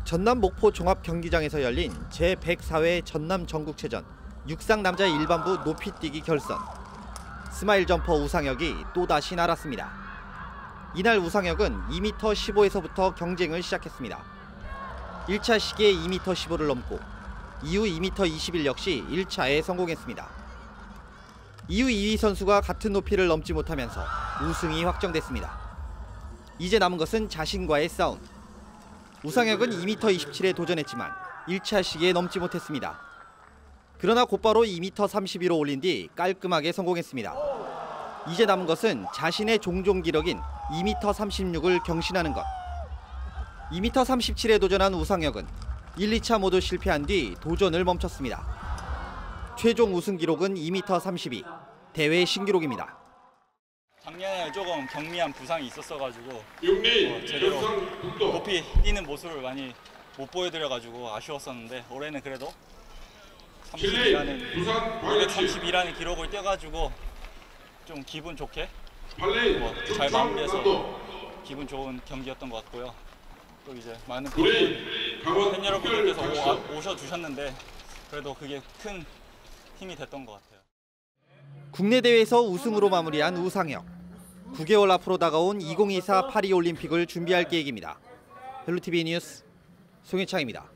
전남 목포 종합경기장에서 열린 제104회 전남 전국체전 육상 남자 일반부 높이뛰기 결선. 스마일 점퍼 우상혁이 또다시 날았습니다. 이날 우상혁은 2m 15에서부터 경쟁을 시작했습니다. 1차 시기에 2m 15를 넘고 이후 2m 21 역시 1차에 성공했습니다. 이후 2위 선수가 같은 높이를 넘지 못하면서 우승이 확정됐습니다. 이제 남은 것은 자신과의 싸움. 우상혁은 2m 27에 도전했지만 1차 시기에 넘지 못했습니다. 그러나 곧바로 2m 32로 올린 뒤 깔끔하게 성공했습니다. 이제 남은 것은 자신의 종종 기록인 2m 36을 경신하는 것. 2m 37에 도전한 우상혁은 1, 2차 모두 실패한 뒤 도전을 멈췄습니다. 최종 우승 기록은 2m 32, 대회 신기록입니다. 작년에 조금 경미한 부상이 있었어가지고 제대로 높이 뛰는 모습을 많이 못 보여드려가지고 아쉬웠었는데 올해는 그래도 232라는 기록을 뛰어가지고 좀 기분 좋게 잘 마무리해서 기분 좋은 경기였던 것 같고요. 또 이제 많은 팬 여러분들께서 오셔주셨는데 그래도 그게 큰 힘이 됐던 것 같아요. 국내 대회에서 우승으로 마무리한 우상혁. 9개월 앞으로 다가온 2024 파리올림픽을 준비할 계획입니다. 벨루TV 뉴스 송혜창입니다.